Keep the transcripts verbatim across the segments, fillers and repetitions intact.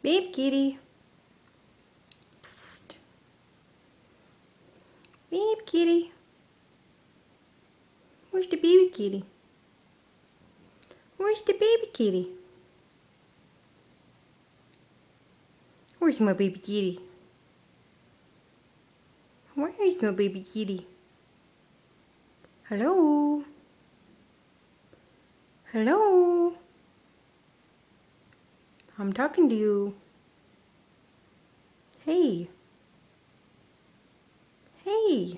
Babe kitty. Psst. Babe kitty. Where's the baby kitty? Where's the baby kitty? Where's my baby kitty? Where is my baby kitty? Hello? Hello? I'm talking to you. Hey. Hey.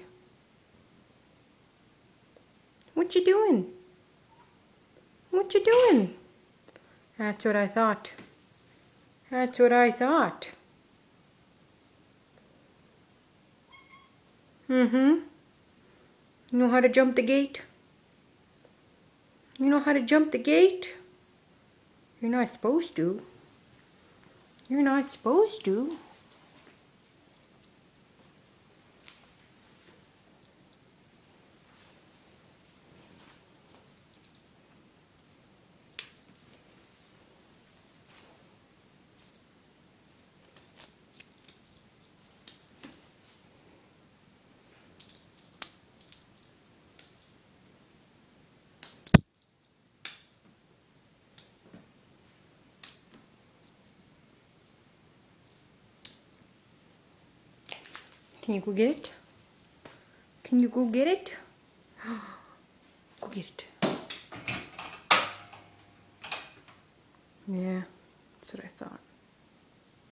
What you doing? What you doing? That's what I thought. That's what I thought. Mm-hmm. You know how to jump the gate? You know how to jump the gate? You're not supposed to. You're not supposed to. Can you go get it? Can you go get it? Go get it. Yeah, that's what I thought.